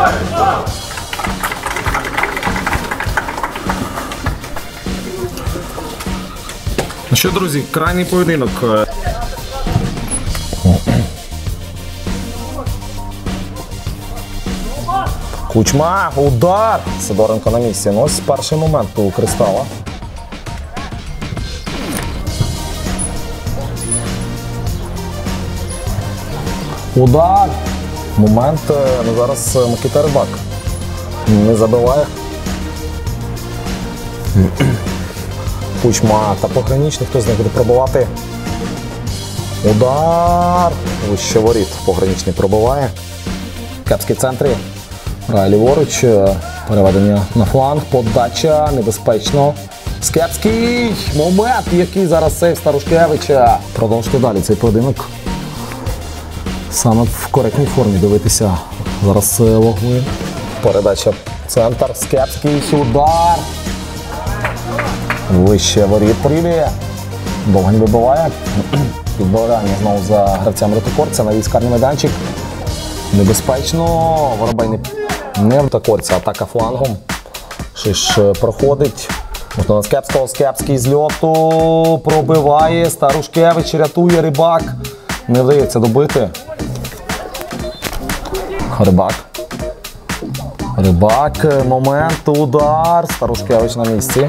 Ну що, друзі, крайній поєдинок. Кучма, удар! Сидоренко на місці. Ну, ось перший момент у Кристала. Удар! Момент, ну зараз Микита Рибак не забиває. Кучма та пограничний, хто з них буде пробивати. Удар! Вище воріт, пограничний пробиває. Кепський в центрі. Грає ліворуч, переведення на фланг, подача, небезпечно. Скепський момент, який зараз сейв Старушкевича. Продовжуйте далі цей поєдинок. Саме в коректній формі дивитися. Зараз Логвин. Передача в центр, Скепський, удар. Вище воріт приліє. Довго не вибиває. Підбирання знову за гравцям Ретокорця, навіть карний майданчик. Небезпечно, Воробей не втакорця, атака флангом. Шиш проходить. Можна на Скепського, Скепський з льоту пробиває, Старушкевич рятує, Рибак. Не вдається добити. Рибак. Рибак, момент, удар, Старушкевич на місці.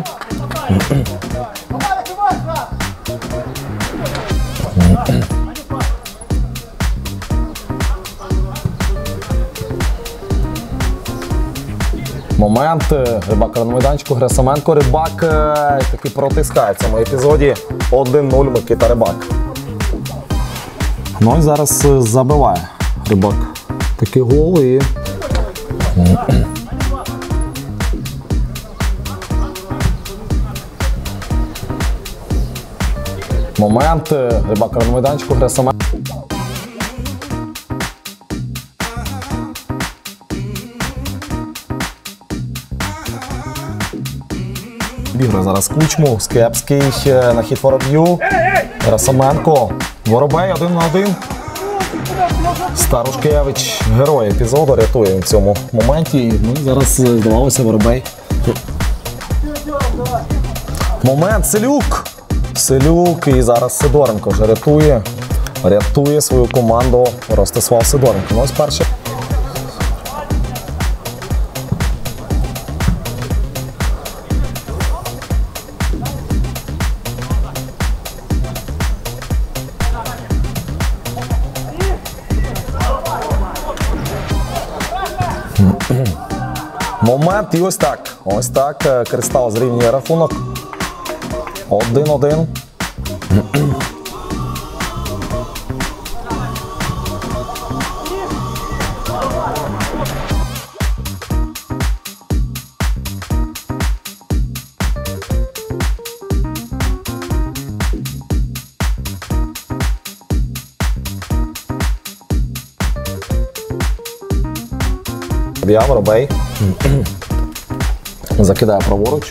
Момент, Рибак на майданчику, Гресаменко, Рибак таки протискає в цьому епізоді. 1-0 Микита Рибак. Ну і зараз забиває Рибак такий гол і... Момент, Рибак на майданчику, Гресаменко. Бігає зараз Кучму, Скепський на хід Вороб'ю, Гресаменко, Воробей 1-1. Старушкевич, герой епізоду, рятує в цьому моменті. Ну, зараз здавалося Воробей. Момент, Селюк! Селюк і зараз Сидоренко вже рятує свою команду Ростислав Сидоренко. Ну, ось перший. Момент і ось так. Ось так Кристал зрівнює рахунок. 1-1. Воробей закидає праворуч.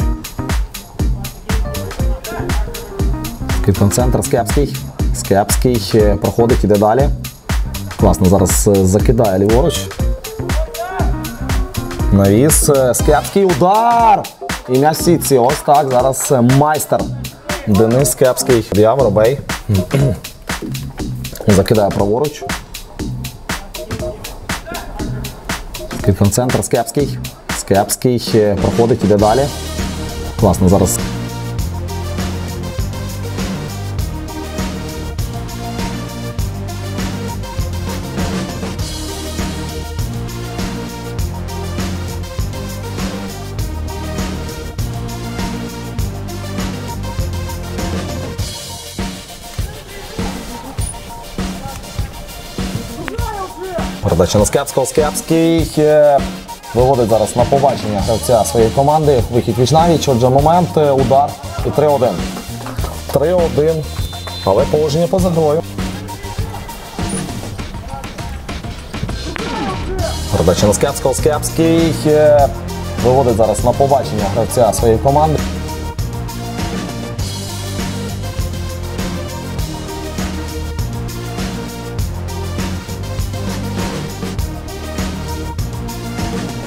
Скидка в центр, Скепський. Скепський проходить, іде далі. Класно, зараз закидає ліворуч. Навіс, Скепський, удар! І м'яч в сітці. Ось так, зараз майстер Денис Скепський. Воробей закидає праворуч. Скидка в центр, Скепський. Скепський проходить, іде далі. Класно, зараз. Передача на Скепського. Скепський виводить зараз на побачення гравця своєї команди. Вихід віч-навіч, отже момент, удар і 3-1. 3-1, але положення поза грою. Передача на Скепського. Скепський виводить зараз на побачення гравця своєї команди.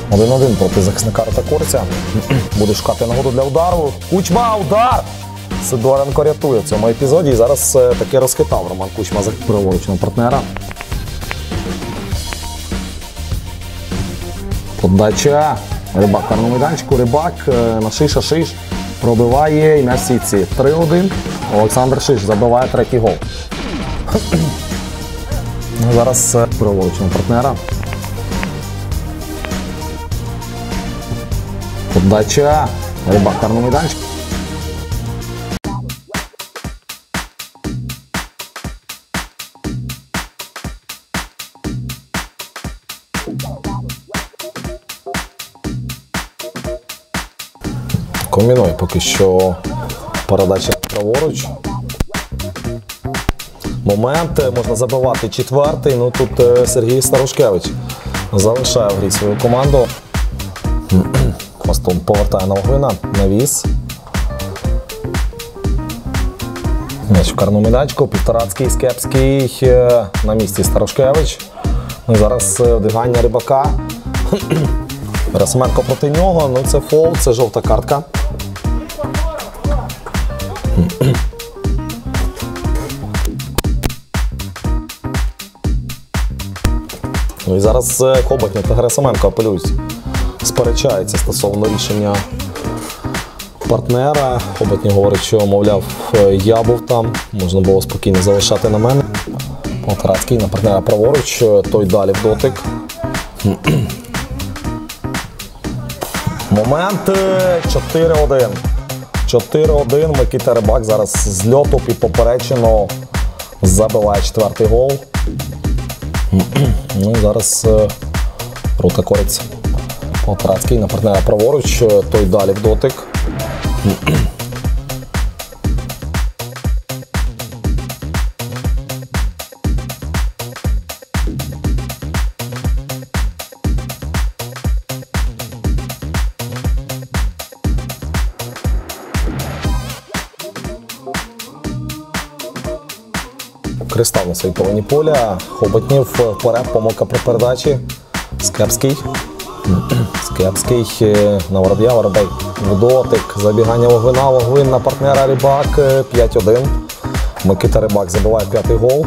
1-1 проти захисника Ротакорця. Буде шукати нагоду для удару. Кучма, удар! Сидоренко рятує в цьому епізоді. І зараз таки розхитав Роман Кучма за праворучного партнера. Подача. Рибак в карному майданчику. Рибак на Шиша. Шиш пробиває і м'яч в сітці. 3-1. Олександр Шиш забиває третій гол. Зараз праворучного партнера. Подача. Рибак в карному майданчику. Комбінує поки що передача праворуч. Момент, можна забивати четвертий, ну тут Сергій Старушкевич залишає в грі свою команду. Мостом повертає на Логвина, навіс. М'яч в карному майданчику, Півторацький, Скепський, на місці Старушкевич. Ну, зараз вдвигання Рибака. Герасименко проти нього, ну це фол, це жовта картка. Ну і зараз Хоботнів та Герасименко апелюють, сперечаються стосовно рішення партнера. Хоботнів говорить, що, мовляв, я був там, можна було спокійно залишати на мене. Полторацький на партнера праворуч, той далі в дотик. Момент 4-1. 4-1. Микита Рибак зараз з льоту під поперечину забиває четвертий гол. Ну, зараз Ротакорець. Полторацький на партнера праворуч, той далі в дотик. Кристал на своїй половині поля. Хоботнів вперед, помилка при передачі. Скепський. Скепський на Вороб'я, Воробей в дотик. Забігання Логвина, Логвин на партнера Рибак. 5-1. Микита Рибак забиває п'ятий гол.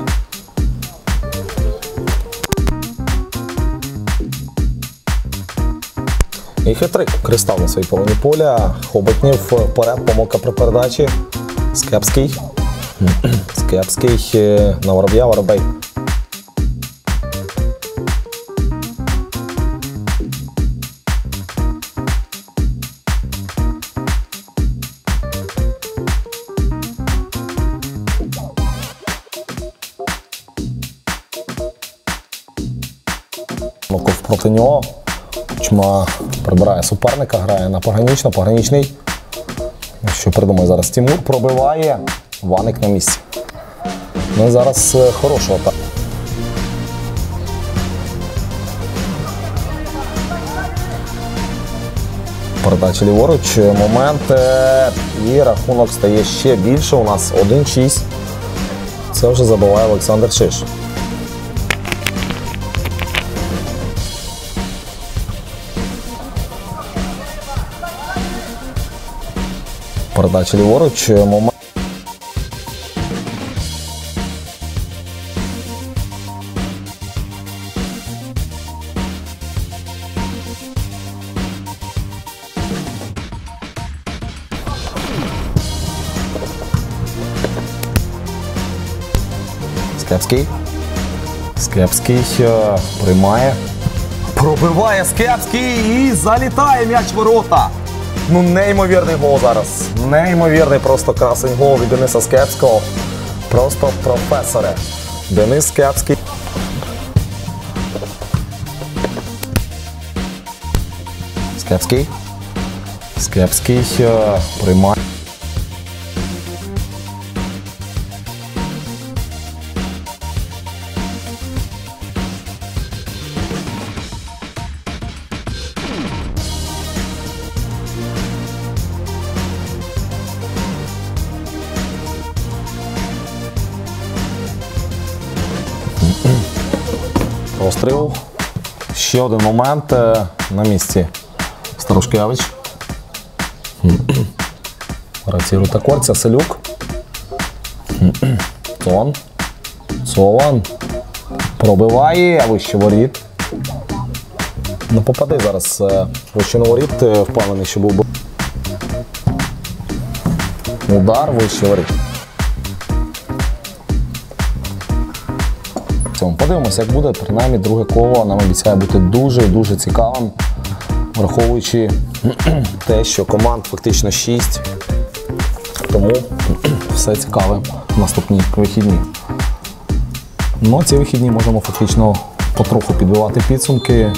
І хитрик. Кристал на своїй половині поля. Хоботнів вперед, помилка при передачі. Скепський. Скепський на Вороб'я, Воробей. Ноков проти нього. Кучма прибирає суперника, грає на погранічно, пограничний. Що придумає зараз Тимур, пробиває. Ваник на місці. Ну і зараз хорошого атака. Передача ліворуч, момент і рахунок стає ще більше. У нас 1-6. Це вже забиває Олександр Шиш. Передача ліворуч, момент. Скепський. Скепський приймає. Пробиває Скепський і залітає м'яч в ворота. Ну, неймовірний гол зараз. Неймовірний просто красень гол від Дениса Скепського. Просто професоре. Денис Скепський. Скепський. Скепський приймає. Постріл. Ще один момент на місці. Старушкевич. Гравці Рутакорця, Селюк. Тон. Сован. Пробиває, вище воріт. Ну попади зараз вище на воріт, впевнений, що був би. Удар, вище воріт. Подивимося, як буде. Принаймні, друге коло нам обіцяє бути дуже і дуже цікавим, враховуючи те, що команд фактично 6. Тому все цікаве в наступні вихідні. Ну, ці вихідні можемо фактично потроху підбивати підсумки.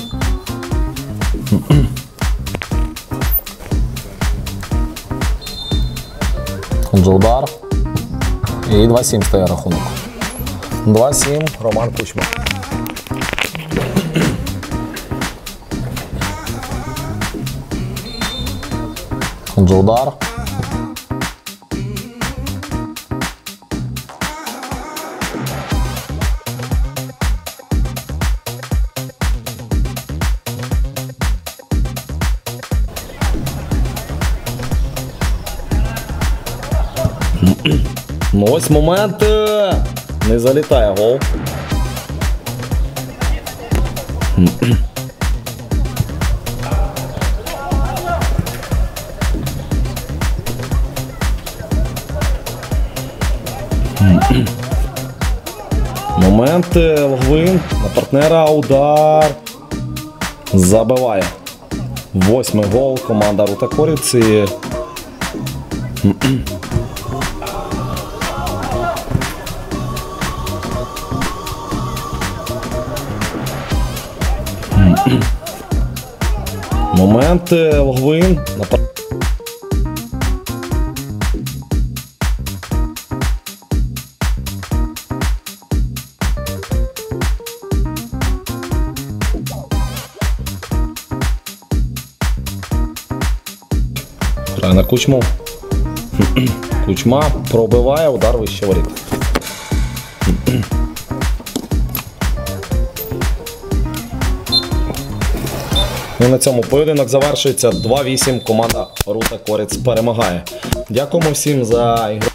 Отже, удар. І 2-7 стає рахунок. 2-7, Роман Кучма. Отже, удар. Ну ось момент. Не залітає гол. Момент. Логвин на партнера. Удар. Забиває. 8-й гол. Команда Рутакорівці. Момент. Логвин на партнера. Грає на Кучму. Кучма пробиває, удар вище воріт. І на цьому поєдинок завершується. 2-8. Команда Рутакорець перемагає. Дякуємо всім за ігру.